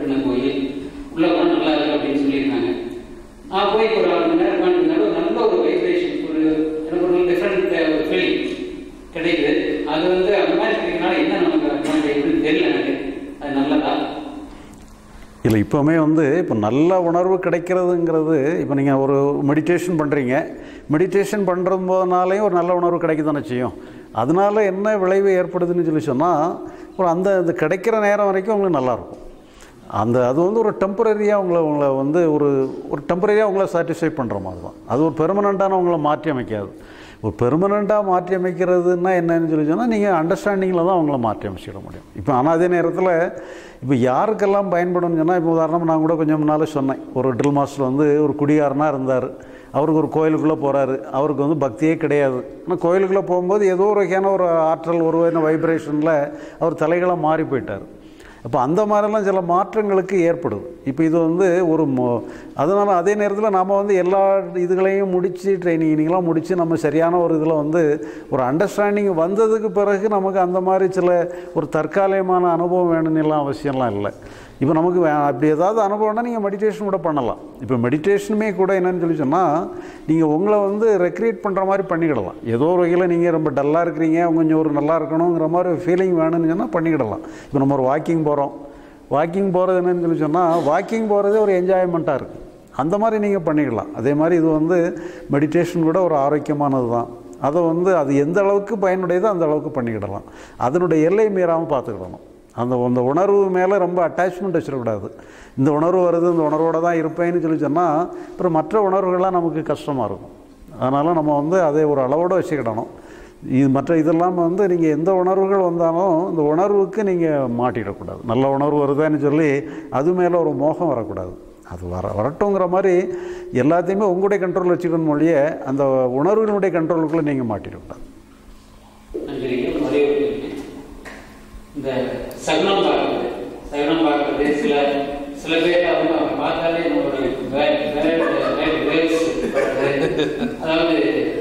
கட்டின கோயில் உள்ள கூட நல்லா இருக்கு அப்படின்னு சொல்லியிருக்காங்க. நான் போய் ஒரு 1 மணி நேரம் உட்காந்துருந்தாலும் நல்ல ஒரு வைப்ரேஷன், எனக்கு ஒரு டிஃப்ரெண்ட் ஃபீலிங் கிடைக்குது. அது அந்த மாதிரி இருக்கிறதுனால என்ன நமக்கு அட்வான்டேஜ்னு தெரியல எனக்கு. அது நல்லதா இல்லை? இப்போவுமே இப்போ நல்ல உணர்வு கிடைக்கிறதுங்கிறது, இப்போ நீங்கள் ஒரு மெடிடேஷன் பண்ணுறீங்க, மெடிடேஷன் பண்ணுறது போதுனாலேயும் ஒரு நல்ல உணர்வு கிடைக்க தானே செய்யும். அதனால என்ன விளைவு ஏற்படுதுன்னு சொல்லி சொன்னால், ஒரு அந்த கிடைக்கிற நேரம் வரைக்கும் உங்களுக்கு நல்லாயிருக்கும். அது ஒரு டெம்பரரியாக உங்களை ஒரு டெம்பரரியாக உங்களை சாட்டிஸ்ஃபை பண்ணுற மாதிரி தான். அது ஒரு பெர்மனண்ட்டான உங்களை மாற்றி அமைக்காது. ஒரு பெர்மனண்ட்டாக மாற்றி அமைக்கிறதுனா என்னன்னு சொல்லி சொன்னால், நீங்கள் அண்டர்ஸ்டாண்டிங்கில் தான் அவங்கள மாற்றி அமைச்சிட முடியும். இப்போ ஆனால் அதே நேரத்தில் இப்போ யாருக்கெல்லாம் பயன்படும்னு சொன்னால், இப்போ உதாரணம் நான் கூட கொஞ்சம் முன்னால் சொன்னேன், ஒரு ட்ரில் மாஸ்டர் ஒரு குடிகாரனாக இருந்தார். அவருக்கு ஒரு கோயிலுக்குள்ளே போகிறாரு, அவருக்கு பக்தியே கிடையாது. ஆனால் கோயிலுக்குள்ளே போகும்போது ஏதோ ஒரு வகையான ஒரு ஆற்றல், ஒரு வகையான வைப்ரேஷனில் அவர் தலைகளாக மாறி போயிட்டார். அப்போ அந்த மாதிரிலாம் சில மாற்றங்களுக்கு ஏற்படுது. இப்போ இது ஒரு அதனால் அதே நேரத்தில் நாம் எல்லா இதுகளையும் முடித்து ட்ரைனிங்லாம் முடித்து நம்ம சரியான ஒரு இதில் ஒரு அண்டர்ஸ்டாண்டிங் வந்ததுக்கு பிறகு நமக்கு அந்த மாதிரி சில ஒரு தற்காலிகமான அனுபவம் வேணும்னுலாம் அவசியம்லாம் இல்லை. இப்போ நமக்கு அப்படி ஏதாவது அனுபவம்னா நீங்கள் மெடிடேஷன் கூட பண்ணலாம். இப்போ மெடிடேஷனுமே கூட என்னன்னு சொல்லி சொன்னால், நீங்கள் உங்களை ரெக்ரியேட் பண்ணுற மாதிரி பண்ணிக்கிடலாம். ஏதோ ஒரு வகையில் நீங்கள் ரொம்ப டல்லாக இருக்கிறீங்க, கொஞ்சம் ஒரு நல்லா இருக்கணுங்கிற மாதிரி ஃபீலிங் வேணும்னு சொன்னால் பண்ணிக்கிடலாம். இப்போ நம்ம ஒரு வாக்கிங் போகிறோம், வாக்கிங் போகிறது என்னன்னு சொல்லி சொன்னால், வாக்கிங் போகிறதே ஒரு என்ஜாய்மெண்ட்டாக இருக்குது. அந்த மாதிரி நீங்கள் பண்ணிக்கலாம். அதே மாதிரி இது மெடிடேஷன் கூட ஒரு ஆரோக்கியமானது தான். அதை அது எந்த அளவுக்கு பயனுடையதோ அந்த அளவுக்கு பண்ணிக்கிடலாம். அதனுடைய எல்லை மீறாமல் பார்த்துக்கிடணும். அந்த உணர்வு மேலே ரொம்ப அட்டாச்மெண்ட் வச்சிடக்கூடாது. இந்த உணர்வு வருது, இந்த உணர்வோடு தான் இருப்பேன்னு சொல்லி சொன்னால் அப்புறம் மற்ற உணர்வுகள்லாம் நமக்கு கஷ்டமாக இருக்கும். அதனால் நம்ம அதை ஒரு அளவோடு வச்சுக்கிடணும். மற்ற இதெல்லாம் நீங்கள் எந்த உணர்வுகள் வந்தாலும் இந்த உணர்வுக்கு நீங்கள் மாட்டிடக்கூடாது. நல்ல உணர்வு வருதுன்னு சொல்லி அது மேலே ஒரு மோகம் வரக்கூடாது. அது வரட்டுங்கிற மாதிரி எல்லாத்தையுமே உங்களுடைய கண்ட்ரோல் வச்சுக்கணும் மொழியே அந்த உணர்வுகளுடைய கண்ட்ரோலுக்குள்ளே நீங்கள் மாட்டிடக்கூடாது. இந்த சகுனம் பார்க்கறது சில பேர் அவங்க பார்த்தாலே அதாவது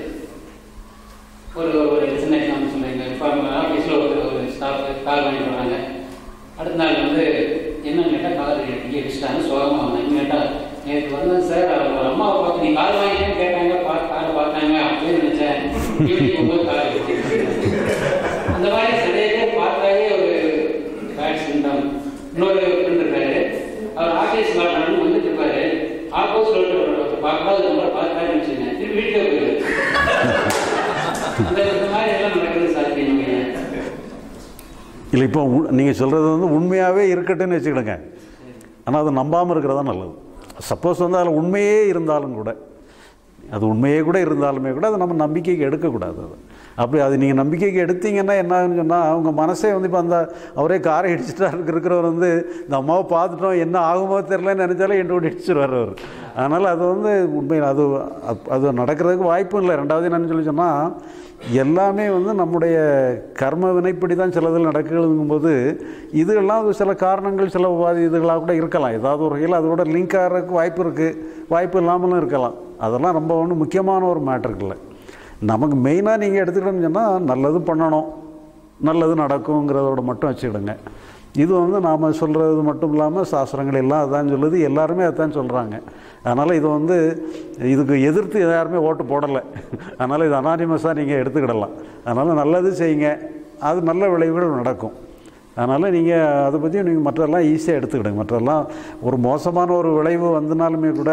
ஒரு சின்ன எக்ஸாம்பிள் சொல்லுங்க. இப்போ ஆஃபீஸில் ஒரு ஸ்டாஃப் கார் வாங்கிட்டு வராங்க. அடுத்த நாள் என்னன்னு கேட்டால் கார் இங்கே வச்சுட்டாங்க, சோகமாக வந்தாங்க. கேட்டால் நேற்று வந்தேன் சார், ஒரு அம்மாவை பார்த்து நீ கார் வாங்கிட்டேன்னு கேட்டாங்க, கார் பார்த்தாங்க அப்படின்னு நினச்சேன், ஈவினிங் போகும்போது கார் அந்த மாதிரி நிறைய பேர் பார்த்தாலே ஒரு பேட் சிண்டம். இன்னொரு ஃப்ரெண்ட் இருக்காரு, அவர் ஆஃபீஸ் வரணும்னு வந்துட்டு இருப்பாரு, ஆப்போசிட் பார்க்காத நம்மளை பார்த்தாருன்னு வச்சுங்க, திருப்பி வீட்டுக்கு போயிடுவாரு. அந்த மாதிரி எல்லாம் நடக்கிறது சாத்தியம் இல்லை. இப்போ நீங்கள் சொல்கிறது உண்மையாகவே இருக்கட்டும்னு வச்சுக்கிடுங்க. ஆனால் அது நம்பாமல் இருக்கிறதா நல்லது. சப்போஸ் அதில் உண்மையே இருந்தாலும் கூட, அது உண்மையே கூட இருந்தாலுமே கூட அதை நம்ம நம்பிக்கைக்கு எடுக்கக்கூடாது. அது நீங்கள் நம்பிக்கைக்கு எடுத்தீங்கன்னா என்ன ஆகுன்னு சொன்னால், அவங்க மனசே இப்போ அவரே காரை இடிச்சிட்டா இருக்கிறவர் இந்த அம்மாவை பார்த்துட்டோம் என்ன ஆகுமோ தெரிலன்னு நினச்சாலே என் கூட இடிச்சிருவார் அவர். அதனால் அது உண்மையில் அது நடக்கிறதுக்கு வாய்ப்பும் இல்லை. ரெண்டாவது என்னன்னு சொல்லி சொன்னால், எல்லாமே நம்முடைய கர்ம வினைப்படி தான் சிலதில் நடக்குதுங்கும்போது இதெல்லாம் சில காரணங்கள் சில உபாதி இதுகளாக கூட இருக்கலாம். ஏதாவது ஒரு வகையில் அதோட லிங்க் ஆகிறதுக்கு வாய்ப்பு இருக்குது, வாய்ப்பு இல்லாமலும் இருக்கலாம். அதெல்லாம் ரொம்ப முக்கியமான ஒரு மேட்டருக்கு இல்லை. நமக்கு மெயினாக நீங்கள் எடுத்துக்கிட்டோன்னு சொன்னால், நல்லது பண்ணணும், நல்லது நடக்குங்கிறதோட மட்டும் வச்சுக்கிடுங்க. இது நாம் சொல்கிறது மட்டும் இல்லாமல் சாஸ்திரங்கள் எல்லாம் அதான் சொல்லுது, எல்லாருமே அதான் சொல்கிறாங்க. அதனால் இது இதுக்கு எதிர்த்து யாருமே ஓட்டு போடலை. அதனால் இது அனானிமஸாக நீங்கள் எடுத்துக்கிடலாம். அதனால் நல்லது செய்யுங்க, அது நல்ல விளைவுகள் நடக்கும். அதனால் நீங்கள் அதை பற்றி நீங்கள் மற்றெல்லாம் ஈஸியாக எடுத்துக்கிடுங்க. மற்றெல்லாம் ஒரு மோசமான ஒரு விளைவு வந்தனாலுமே கூட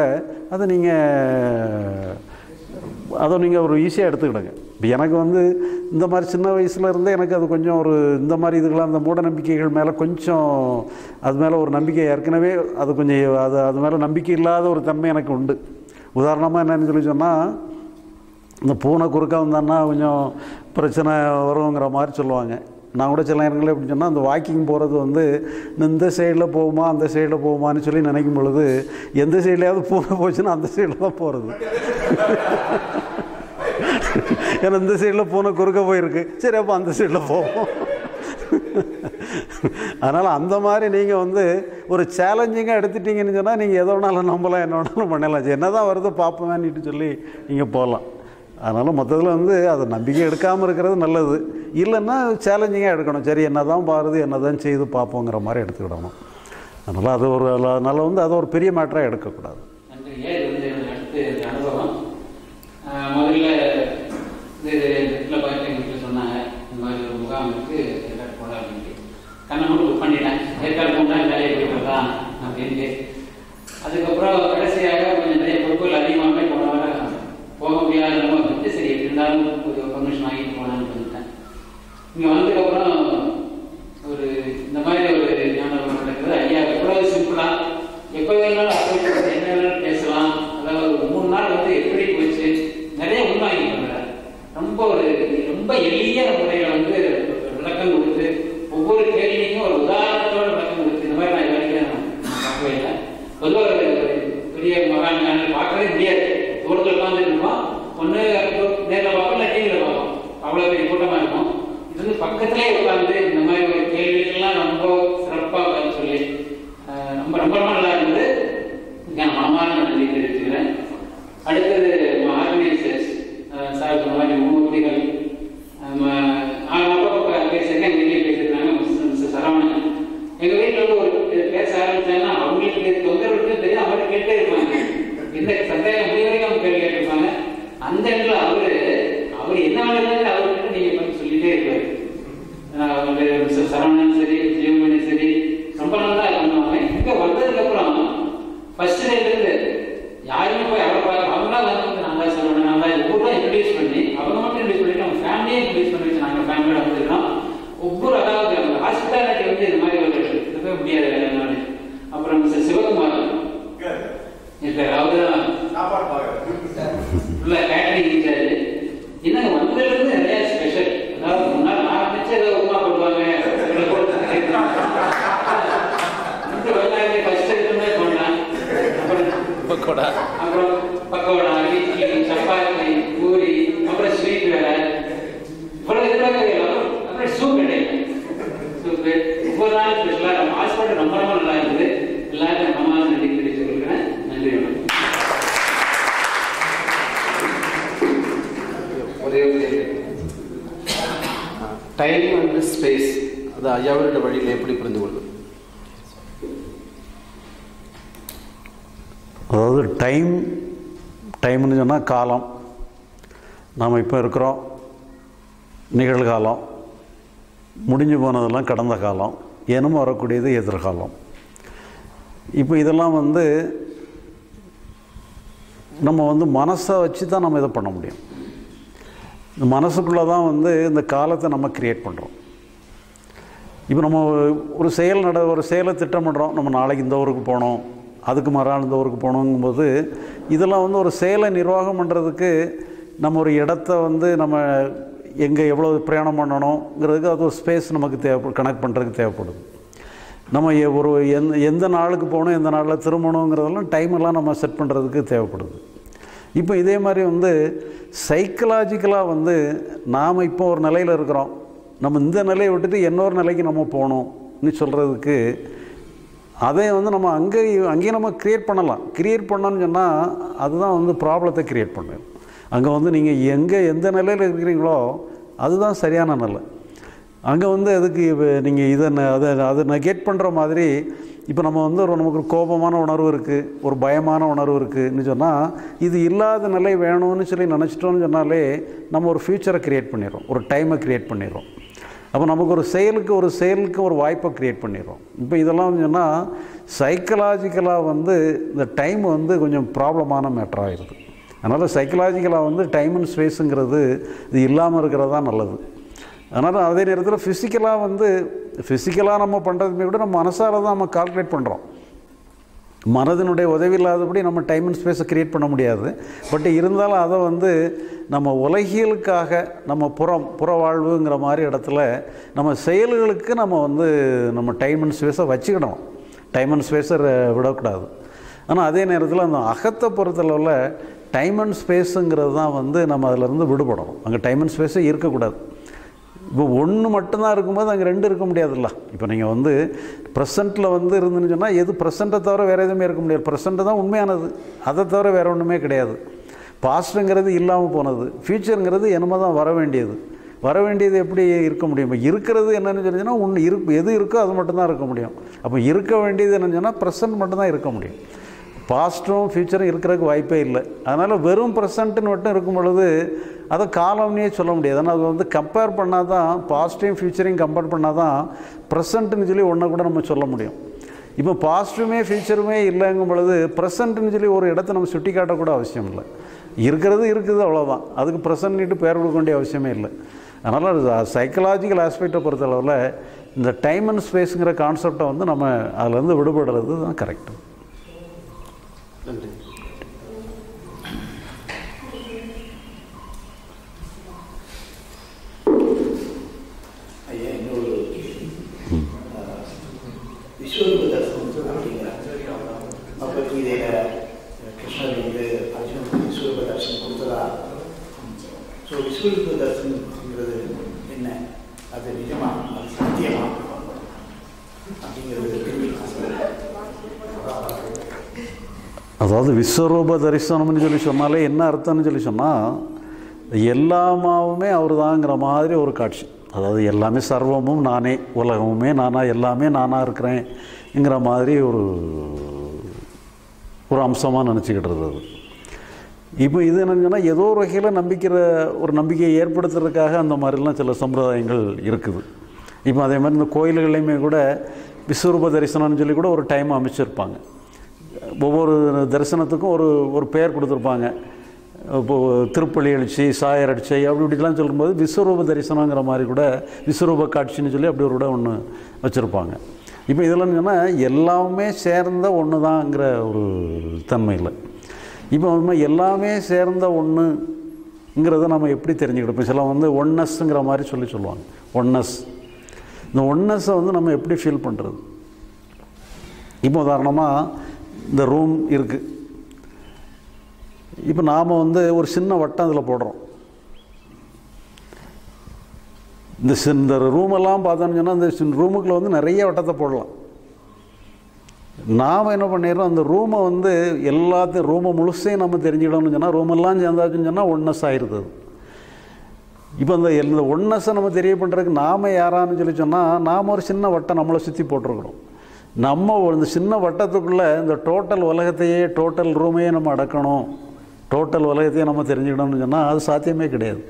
அதை நீங்கள் ஒரு ஈஸியாக எடுத்துக்கிடுங்க. இப்போ எனக்கு இந்த மாதிரி சின்ன வயசில் இருந்தே எனக்கு அது கொஞ்சம் ஒரு இந்த மாதிரி இதுக்கெல்லாம் அந்த மூட நம்பிக்கைகள் மேலே கொஞ்சம் அது மேலே ஒரு நம்பிக்கை ஏற்கனவே அது கொஞ்சம் அது மேலே நம்பிக்கை இல்லாத ஒரு தன்மை எனக்கு உண்டு. உதாரணமாக என்னன்னு சொல்லி சொன்னால், இந்த பூனை குறுக்க வந்தான்னா கொஞ்சம் பிரச்சனை வருங்கிற மாதிரி சொல்லுவாங்க. நான் கூட சில நேரங்களில் எப்படி சொன்னால், அந்த வாக்கிங் போகிறது இந்த சைடில் போகுமா அந்த சைடில் போகுமான்னு சொல்லி நினைக்கும் பொழுது, எந்த சைட்லையாவது பூனை போச்சுன்னா அந்த சைடில் தான் போகிறது. ஏன்னா இந்த சைடில் பூனை குறுக்க போயிருக்கு, சரி அப்போ அந்த சைடில் போவோம். அதனால் அந்த மாதிரி நீங்கள் ஒரு சேலஞ்சிங்காக எடுத்துட்டிங்கன்னு சொன்னால், நீங்கள் எதை வேணாலும் நம்பலாம், என்ன வேணாலும் பண்ணலாம், என்ன தான் வருது பார்ப்போமேன்னுட்டு சொல்லி நீங்கள் போகலாம். அதனால் மொத்தத்தில் அதை நம்பிக்கை எடுக்காமல் இருக்கிறது நல்லது. இல்லைன்னா சேலஞ்சிங்காக எடுக்கணும். சரி என்ன தான் பாருது, என்ன தான் செய்து பார்ப்போங்கிற மாதிரி எடுத்துக்கிடணும். அதனால் அதனால் வந்து அது ஒரு பெரிய மேட்டராக எடுக்கக்கூடாது. நன்றிங்க. இது வந்து அடுத்து அனுபவம். முதல்ல இதில் பார்த்து எங்கள் வீட்டில் சொன்னாங்க, இந்த மாதிரி ஒரு முகாம் இருக்குது, ஏற்காடு போகலாம் அப்படின்ட்டு. கண்ணை மட்டும் புக் பண்ணிட்டேன். ஏற்காடு போனால் வேலையை போய்க்கலாம் அப்படின்ட்டு. அதுக்கப்புறம் கடைசியாக கொஞ்சம் நிறைய பொருட்கள் அதிகமாகவே போக முடியாத வந்து சரி எப்படி இருந்தாலும் ஒரு பர்மிஷன் வாங்கிட்டு போகலான்னு வந்துட்டேன். இங்கே வந்ததுக்கப்புறம் ஒரு இந்த மாதிரி ஒரு ஞானம் நடக்குது. ஐயா எவ்வளவு சிம்பிளாக எப்போ வேணாலும் அப்போ என்ன வேணாலும் பேசலாம். அதாவது ஒரு 3 நாள் வந்து எப்படி போச்சு நிறைய உள்வாங்கி பண்ணுறாரு. ரொம்ப எளிய முறையில் வந்து விளக்கம் கொடுத்து ஒவ்வொரு கேள்விக்கும் ஒரு உதாரணத்தோட விளக்கம் கொடுத்து இந்த மாதிரி நான் இது வரைக்கும் பார்க்கவே இல்லை. பொதுவாக பெரிய மகான்கள் பார்க்கவே முடியாது. தூரத்தில் உட்காந்துட்டு இருக்கோம், ஒன்று நேரில் பார்ப்போம் இல்லை டிவியில் பார்ப்போம், அவ்வளோ பெரிய கூட்டமாக இருக்கும். இது வந்து பக்கத்திலே உட்காந்து இந்த மாதிரி ஒரு கேள்விகள்லாம் ரொம்ப சிறப்பாக பதில் சொல்லி ரொம்ப ரொம்ப நல்லா இருந்தது. நான் மனமான நன்றி தெரிவிச்சுக்கிறேன். அடுத்தது ஆர்கனைசர்ஸ் சார் சொன்ன மாதிரி மும்மூர்த்திகள் அப்பப்போ பேசுகிறேன். எங்கள் வீட்டில் பேசியிருக்காங்க மிஸ்டர் சரவணன். எங்கள் வீட்டில் வந்து ஒரு பேச ஆரம்பித்தாங்கன்னா அவங்களுக்கு தொந்தரவு தெரியும், அவரை கேட்டே இருப்பாங்க. எந்த சந்தேகம் முடிய வரைக்கும் அவங்க கேள்வி கேட்டிருப்பாங்க. அந்த இடத்துல அவர் என்ன வேலை அவர்கிட்ட நீங்கள் பண்ணி சொல்லிகிட்டே இருப்பார். மிஸ்டர் சரவணன் சரி, ஜீவமணி சரி, ரொம்ப நல்லா பண்ணுவாங்க. இங்கே வந்ததுக்கப்புறம் ஃபர்ஸ்ட் டேலேருந்து யாருமே போய் அவரை பார்க்க அவங்களாம் வந்து நான் தான் சரவணன், நான் தான் ஊரெலாம் இன்ட்ரடியூஸ் பண்ணி அவங்க மட்டும் இன்ட்ரடியூஸ் பண்ணிட்டு அவங்க ஃபேமிலியே இன்ட்ரடியூஸ் பண்ணி வச்சு நாங்கள் ஃபேமிலியோட வந்துருக்கோம். ஒவ்வொரு அதாவது அந்த ஹாஸ்பிட்டாலிட்டி வந்து இது மாதிரி ஒரு இருக்கவே முடியாது வேலைனால. அப்புறம் மிஸ்டர் சிவகுமார் இருக்கார், அவர் தான் ஃபுல்லாக கேட்டரிங் இன்சார்ஜ். இன்னும் வந்ததுலேருந்து நிறையா ஸ்பெஷல். அதாவது முன்னாள் ஆரம்பிச்சு ஏதோ உமா போடுவாங்க, ஃபர்ஸ்ட் எடுத்துமே போனேன். அப்புறம் பக்கோடா, இட்லி, சப்பாத்தி, பூரி, அப்புறம் ஸ்வீட் வேற இவ்வளோ இதுவாக. அப்புறம் சூப் கிடையாது, சூப்பு ஒவ்வொரு நாள் ஸ்பெஷலாக. நம்ம ஹாஸ்பிட்டல் ரொம்ப ரொம்ப நல்லா இருக்குது. எல்லாருக்கும் நம்ம நன்றி தெரிவித்து கொடுக்குறேன். நன்றி. ஒரே டைம் அண்ட் ஸ்பேஸ், அது ஐயாவோட வழியில் எப்படி புரிந்து கொள்வது? அதாவது டைம்னு சொன்னால் காலம். நாம் இப்போ இருக்கிறோம், நிகழ்காலம், முடிஞ்சு போனதெல்லாம் கடந்த காலம், ஏனும் வரக்கூடியது எதிர்காலம். இப்போ இதெல்லாம் வந்து நம்ம வந்து மனசை வச்சு தான் நம்ம இதை பண்ண முடியும். இந்த மனசுக்குள்ளே தான் வந்து இந்த காலத்தை நம்ம க்ரியேட் பண்ணுறோம். இப்போ நம்ம ஒரு செயலை திட்டம் பண்ணுறோம். நம்ம நாளைக்கு இந்த ஊருக்கு போகணும், அதுக்கு மறுநாள் இந்த ஊருக்கு போகணுங்கும்போது இதெல்லாம் வந்து ஒரு செயலை நிர்வாகம் பண்ணுறதுக்கு நம்ம ஒரு இடத்த வந்து நம்ம எங்கே எவ்வளோ பிரயாணம் பண்ணணுங்கிறதுக்கு அது ஒரு ஸ்பேஸ் நமக்கு கனெக்ட் பண்ணுறதுக்கு தேவைப்படுது. நம்ம ஒரு எந்த நாளுக்கு போகணும், எந்த நாளில் திரும்பணுங்கிறதெல்லாம் டைமெல்லாம் நம்ம செட் பண்ணுறதுக்கு தேவைப்படுது. இப்போ இதே மாதிரி வந்து சைக்கலாஜிக்கலாக வந்து நாம் இப்போ ஒரு நிலையில் இருக்கிறோம், நம்ம இந்த நிலையை விட்டுட்டு இன்னொரு நிலைக்கு நம்ம போகணும்னு சொல்கிறதுக்கு அதை வந்து நம்ம அங்கேயும் நம்ம க்ரியேட் பண்ணலாம். க்ரியேட் பண்ணோன்னு சொன்னால் அதுதான் வந்து ப்ராப்ளத்தை க்ரியேட் பண்ணும். அங்கே வந்து நீங்கள் எந்த நிலையில் இருக்கிறீங்களோ அதுதான் சரியான நிலை. அங்கே வந்து அதுக்கு நீங்கள் அதை நெகேட் பண்ணுற மாதிரி இப்போ நம்ம வந்து நமக்கு ஒரு கோபமான உணர்வு இருக்குது, ஒரு பயமான உணர்வு இருக்குதுன்னு சொன்னால் இது இல்லாத நிலை வேணும்னு சொல்லி நினச்சிட்டோன்னு சொன்னாலே நம்ம ஒரு ஃப்யூச்சரை க்ரியேட் பண்ணிடுறோம், ஒரு டைமை க்ரியேட் பண்ணிடுறோம். அப்போ நமக்கு ஒரு செயலுக்கு ஒரு வாய்ப்பை க்ரியேட் பண்ணிடுறோம். இப்போ இதெல்லாம் சொன்னால் சைக்கலாஜிக்கலாக வந்து இந்த டைம் வந்து கொஞ்சம் ப்ராப்ளமான மேட்டர் ஆகிடுது. அதனால் சைக்கலாஜிக்கலாக வந்து டைம் அண்ட் ஸ்பேஸுங்கிறது இது இல்லாமல் இருக்கிறது தான் நல்லது. அதனால் அதே நேரத்தில் ஃபிசிக்கலாக நம்ம பண்ணுறதுமே கூட நம்ம மனசால் தான் நம்ம கால்குலேட் பண்ணுறோம். மனதினுடைய உதவி இல்லாதபடி நம்ம டைம் அண்ட் ஸ்பேஸை க்ரியேட் பண்ண முடியாது. பட் இருந்தாலும் அதை வந்து நம்ம உலகியலுக்காக நம்ம புற வாழ்வுங்கிற மாதிரி இடத்துல நம்ம செயல்களுக்கு நம்ம டைம் அண்ட் ஸ்பேஸை வச்சுக்கிடணும். டைம் அண்ட் ஸ்பேஸை விடக்கூடாது. ஆனால் அதே நேரத்தில் அந்த அகத்தை பொறுத்தளவில் டைம் அண்ட் ஸ்பேஸுங்கிறது தான் வந்து நம்ம அதிலேருந்து விடுபடணும். அங்கே டைம் அண்ட் ஸ்பேஸே இருக்கக்கூடாது. இப்போ ஒன்று மட்டும்தான் இருக்கும்போது அங்கே 2 இருக்க முடியாதுல்ல. இப்போ நீங்கள் வந்து ப்ரெசண்ட்டில் வந்து இருந்துன்னு சொன்னால் எது ப்ரெசண்ட்டை தவிர வேறு எதுவுமே இருக்க முடியாது. ப்ரெசண்ட்டு தான் உண்மையானது, அதை தவிர வேறு ஒன்றுமே கிடையாது. பாஸ்ட்டுங்கிறது இல்லாமல் போனது, ஃப்யூச்சருங்கிறது என்னமோ தான் வர வேண்டியது. வர வேண்டியது எப்படி இருக்க முடியும்? இப்போ இருக்கிறது என்னென்னு சொன்னீங்கன்னா ஒன்று எது இருக்கோ அது மட்டும்தான் இருக்க முடியும். அப்போ இருக்க வேண்டியது என்னென்னு சொன்னால் ப்ரெசன்ட் மட்டும்தான் இருக்க முடியும். பாஸ்ட்டும் ஃப்யூச்சரும் இருக்கிறதுக்கு வாய்ப்பே இல்லை. அதனால் வெறும் ப்ரெசண்ட்டுன்னு மட்டும் இருக்கும் பொழுது அதை காலம்னே சொல்ல முடியாது. ஆனால் அது கம்பேர் பண்ணால் தான், பாஸ்ட்டையும் ஃப்யூச்சரையும் கம்பேர் பண்ணால் தான் ப்ரெசண்ட்டுன்னு சொல்லி ஒன்றை கூட நம்ம சொல்ல முடியும். இப்போ பாஸ்ட்டுமே ஃப்யூச்சருமே இல்லைங்கும் பொழுது ப்ரெசண்ட்டுன்னு சொல்லி ஒரு இடத்த நம்ம சுட்டி காட்டக்கூட அவசியம் இல்லை. இருக்கிறது இருக்குது, அவ்வளோதான். அதுக்கு ப்ரெசன்ட்னிட்டு பேர் கொடுக்க வேண்டிய அவசியமே இல்லை. அதனால் சைக்கலாஜிக்கல் ஆஸ்பெக்டை பொறுத்தளவில் இந்த டைம் அண்ட் ஸ்பேஸுங்கிற கான்செப்டை நம்ம அதிலேருந்து விடுபடுறது தான் கரெக்டு. நன்றி. ஐயா, இன்னொரு விஸ்வரூப தரிசனம் அப்படிங்கிற பகவத்கீதையில் கிருஷ்ணர் அர்ஜுனனுக்கு விஸ்வரூப தரிசனம் கொடுத்ததா? ஸோ விஸ்வரூப தரிசனம்ங்கிறது என்ன? அது நிஜமா, அது சத்தியமா அப்படிங்கிறது அதாவது விஸ்வரூப தரிசனம்னு சொல்லி சொன்னாலே என்ன அர்த்தம்னு சொல்லி சொன்னால், எல்லாமாவுமே அவர் தாங்கிற மாதிரி ஒரு காட்சி. அதாவது எல்லாமே சர்வமும் நானே, உலகமுமே நானாக, எல்லாமே நானாக இருக்கிறேன்ங்கிற மாதிரி ஒரு அம்சமாக நினச்சிக்கிட்டுறது. அது இப்போ இது என்னன்னு சொன்னால் ஏதோ ஒரு வகையில் நம்பிக்கையை ஏற்படுத்துறதுக்காக அந்த மாதிரிலாம் சில சம்பிரதாயங்கள் இருக்குது. இப்போ அதே மாதிரி இந்த கோயில்கள்லையுமே கூட விஸ்வரூப தரிசனம்னு சொல்லி கூட ஒரு டைம் அமைச்சிருப்பாங்க. ஒவ்வொரு தரிசனத்துக்கும் ஒரு பெயர் கொடுத்துருப்பாங்க. இப்போது திருப்பள்ளி எழுச்சி, சாயர் அடிச்சை, அப்படி இப்படிலாம் சொல்லும்போது விஸ்வரூப தரிசனங்கிற மாதிரி கூட விஸ்வரூப காட்சின்னு சொல்லி அப்படி ஒரு கூட ஒன்று வச்சுருப்பாங்க. இப்போ இதெல்லாம் சொன்னால் எல்லாமே சேர்ந்த ஒன்று தான்ங்கிற ஒரு தன்மையில். இப்போ எல்லாமே சேர்ந்த ஒன்றுங்கிறத நம்ம எப்படி தெரிஞ்சுக்கிட்டோம்? சில ஒன்னஸ்ங்கிற மாதிரி சொல்லுவாங்க. ஒன்னஸ், இந்த ஒன்னஸை நம்ம எப்படி ஃபீல் பண்ணுறது? இப்போ உதாரணமாக இந்த ரூம் இருக்குது. இப்போ நாம் ஒரு சின்ன வட்டம் அதில் போடுறோம். இந்த ரூமெல்லாம் பார்த்தோன்னு சொன்னால் இந்த ரூமுக்குள்ளே நிறைய வட்டத்தை போடலாம். நாம் என்ன பண்ணிடுறோம், அந்த ரூமை எல்லாத்தையும் ரூமை முழுசையும் நம்ம தெரிஞ்சுக்கிடணும்னு சொன்னால் ரூமெல்லாம் சேர்ந்தாச்சுன்னு சொன்னால் ஒன்னஸ் ஆகிருது. இப்போ இந்த ஒன்னஸை நம்ம தெரிய பண்ணுறதுக்கு நாம் யாரான்னு சொல்லி சொன்னால், நாம் ஒரு சின்ன வட்டம் நம்மளை சுற்றி போட்டிருக்கிறோம். நம்ம இந்த சின்ன வட்டத்துக்குள்ளே இந்த டோட்டல் உலகத்தையே, டோட்டல் ரூமையே நம்ம அடக்கணும், டோட்டல் உலகத்தையே நம்ம தெரிஞ்சுக்கணும்னு சொன்னால் அது சாத்தியமே கிடையாது.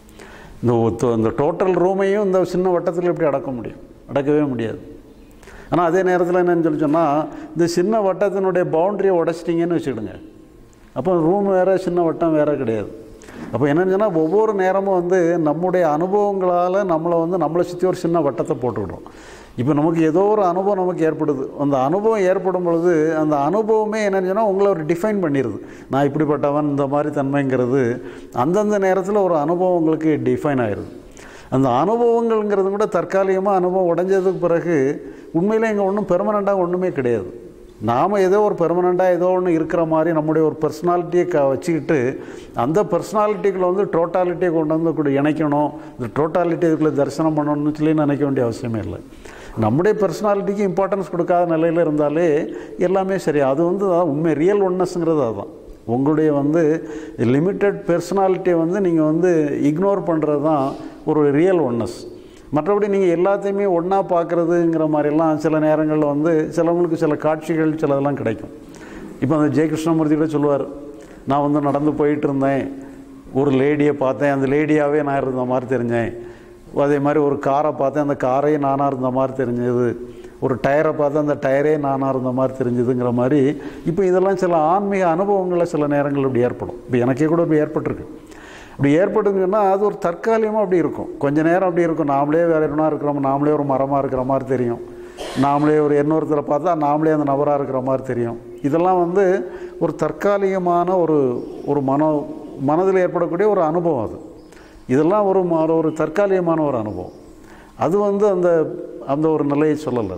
இந்த டோட்டல் ரூமையும் இந்த சின்ன வட்டத்தில் எப்படி அடக்க முடியும்? அடக்கவே முடியாது. ஆனால் அதே நேரத்தில் என்னென்னு சொல்லி சொன்னால், இந்த சின்ன வட்டத்தினுடைய பவுண்ட்ரியை உடச்சிட்டிங்கன்னு வச்சுக்கிடுங்க, அப்போ ரூம் வேறு, சின்ன வட்டம் வேறு கிடையாது. அப்போ என்னென்னு சொன்னால், ஒவ்வொரு நேரமும் நம்முடைய அனுபவங்களால் நம்மளை சுற்றி ஒரு சின்ன வட்டத்தை போட்டுக்கிடுறோம். இப்போ நமக்கு ஏதோ ஒரு அனுபவம் நமக்கு ஏற்படுது. அந்த அனுபவம் ஏற்படும் பொழுது அந்த அனுபவமே என்னென்னு சொன்னால் உங்களை ஒரு டிஃபைன் பண்ணிடுது. நான் இப்படிப்பட்டவன், இந்த மாதிரி தன்மைங்கிறது அந்தந்த நேரத்தில் ஒரு அனுபவம் உங்களுக்கு டிஃபைன் ஆகிடுது. அந்த அனுபவங்கள்ங்கிறது கூட தற்காலிகமாக அனுபவம் உடைஞ்சதுக்கு பிறகு உண்மையிலே இங்கே ஒன்றும் பெர்மனண்ட்டாக ஒன்றுமே கிடையாது. நாம் ஏதோ ஒரு பெர்மனண்ட்டாக ஏதோ ஒன்று இருக்கிற மாதிரி நம்முடைய ஒரு பர்சனாலிட்டியை வச்சுக்கிட்டு அந்த பர்சனாலிட்டிக்குள்ளே டோட்டாலிட்டியை கொண்டு கூட இணைக்கணும், இந்த டோட்டாலிட்டிக்குள்ளே தரிசனம் பண்ணணும்னு சொல்லி நினைக்க வேண்டிய அவசியமே இல்லை. நம்முடைய பர்சனாலிட்டிக்கு இம்பார்ட்டன்ஸ் கொடுக்காத நிலையில் இருந்தாலே எல்லாமே சரி. அது உண்மை ரியல் ஒன்னஸ்ங்கிறது அதுதான். உங்களுடைய லிமிட்டட் பர்சனாலிட்டியை நீங்கள் இக்னோர் பண்ணுறது தான் ஒரு ரியல் ஒன்னஸ். மற்றபடி நீங்கள் எல்லாத்தையுமே ஒன்றா பார்க்குறதுங்கிற மாதிரிலாம் சில நேரங்களில் சிலவங்களுக்கு சில காட்சிகள் சிலதெல்லாம் கிடைக்கும். இப்போ அந்த ஜெய கிருஷ்ணமூர்த்தி கூட சொல்லுவார், நான் நடந்து போயிட்டு இருந்தேன், ஒரு லேடியை பார்த்தேன், அந்த லேடியாகவே நான் இருந்த மாதிரி தெரிஞ்சேன். அதே மாதிரி ஒரு காரை பார்த்தேன், அந்த காரே நானாக இருந்த மாதிரி தெரிஞ்சது. ஒரு டயரை பார்த்தா அந்த டயரே நானாக இருந்த மாதிரி தெரிஞ்சுதுங்கிற மாதிரி. இப்போ இதெல்லாம் சில ஆன்மீக அனுபவங்களில் சில நேரங்கள் இப்படி ஏற்படும். இப்போ எனக்கே கூட இப்படி ஏற்பட்டிருக்கு. அப்படி ஏற்படுங்கன்னா அது ஒரு தற்காலிகமாக அப்படி இருக்கும், கொஞ்ச நேரம் அப்படி இருக்கும். நாமளே வேறு என்ன இருக்கிறோம், நாமளே ஒரு மரமாக இருக்கிற மாதிரி தெரியும், நாமளே ஒரு இன்னொருத்தரை பார்த்தா நாமளே அந்த நபராக இருக்கிற மாதிரி தெரியும். இதெல்லாம் ஒரு தற்காலிகமான ஒரு மனதில் ஏற்படக்கூடிய ஒரு அனுபவம். அது இதெல்லாம் ஒரு தற்காலிகமான ஒரு அனுபவம். அது அந்த ஒரு நிலையை சொல்லலை.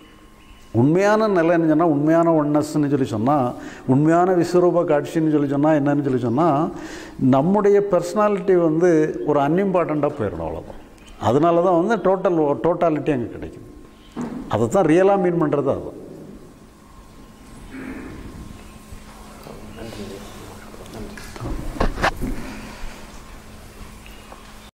உண்மையான நிலைன்னு சொன்னால், உண்மையான ஒன்னஸ்ன்னு சொல்லி சொன்னால், உண்மையான விஸ்வரூப காட்சின்னு சொல்லி சொன்னால் என்னன்னு சொல்லி சொன்னால், நம்முடைய பர்சனாலிட்டி ஒரு அன்இம்பார்ட்டண்ட்டாக போயிடணும், அவ்வளோதான். அதனால தான் டோட்டாலிட்டி அங்கே கிடைக்கும். அதை தான் ரியலாக மீன் பண்ணுறது அதுதான்.